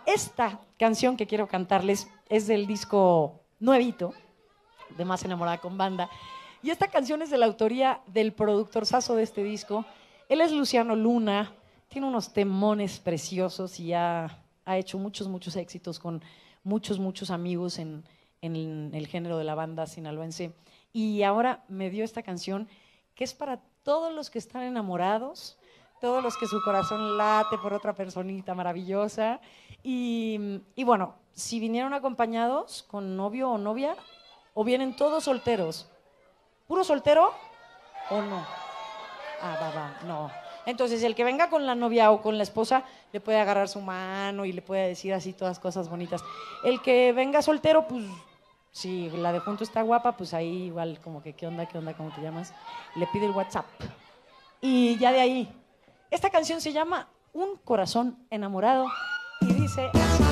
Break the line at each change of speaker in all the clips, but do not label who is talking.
Esta canción que quiero cantarles es del disco nuevito de Más Enamorada con Banda. Y esta canción es de la autoría del productorzazo de este disco. Él es Luciano Luna, tiene unos temones preciosos y ha hecho muchos éxitos con muchos amigos en el género de la banda sinaloense. Y ahora me dio esta canción que es para todos los que están enamorados, todos los que su corazón late por otra personita maravillosa. Y bueno, si vinieron acompañados con novio o novia, o vienen todos solteros. ¿Puro soltero o no? Va, no. Entonces, el que venga con la novia o con la esposa, le puede agarrar su mano y le puede decir así todas cosas bonitas. El que venga soltero, pues, si la de junto está guapa, pues ahí igual como que, ¿qué onda, cómo te llamas? Le pide el WhatsApp. Y ya de ahí. Esta canción se llama Un corazón enamorado y dice así.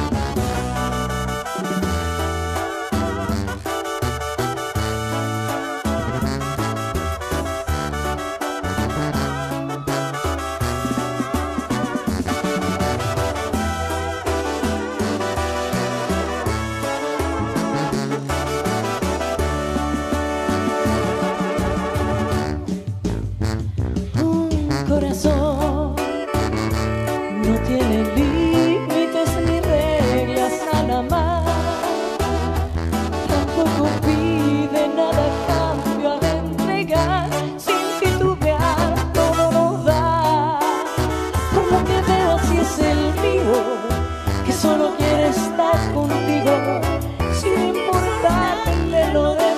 Corazón no tiene límites ni reglas al amar, tampoco pide nada a cambio al entregar, sin titubear todo lo da. Por lo que veo así es el mío, que solo quiere estar contigo, sin importarle lo demás.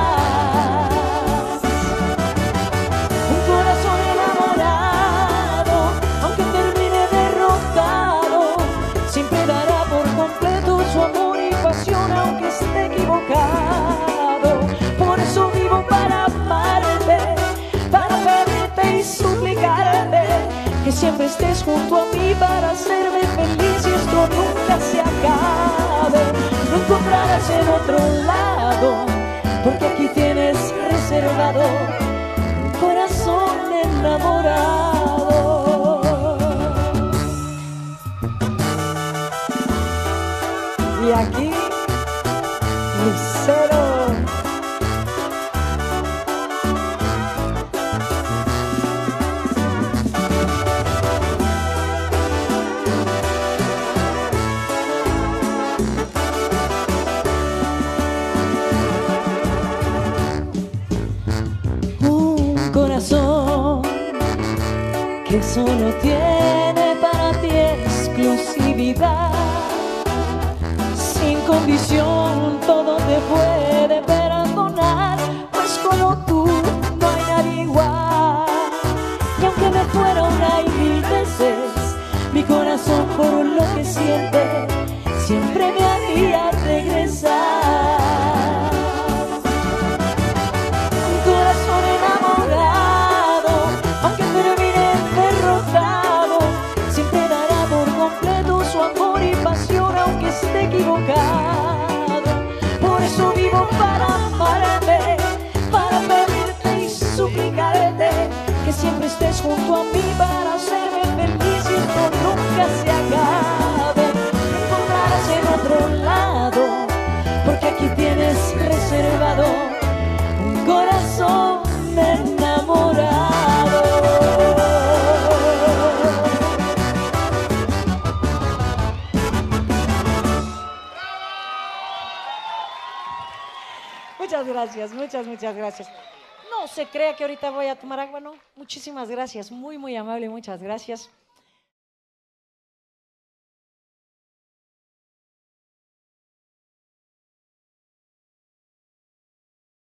Aunque esté equivocado, por eso vivo para amarte, para pedirte y suplicarte que siempre estés junto a mí para hacerme feliz y esto nunca se acabe. No encontrarás en otro lado, porque aquí tienes reservado un corazón enamorado. Y aquí Lucero. Un corazón que solo tiene para ti exclusividad. Sin condición todo te puede perdonar, pues como tú no hay nadie igual. Y aunque me fuera una y mil veces, mi corazón por lo que siente siempre me haría regresar. Un corazón enamorado, aunque termine derrotado, siempre dará por completo su amor y pasión aunque esté equivocado. Por eso vivo para amarte, para pedirte y suplicarte que siempre estés junto a mí para hacerme feliz y esto nunca se acabe. No encontrarás en otro lado, porque aquí tienes reservado un corazón enamorado.
Muchas gracias. No se crea que ahorita voy a tomar agua, no. Muchísimas gracias, muy amable, muchas gracias.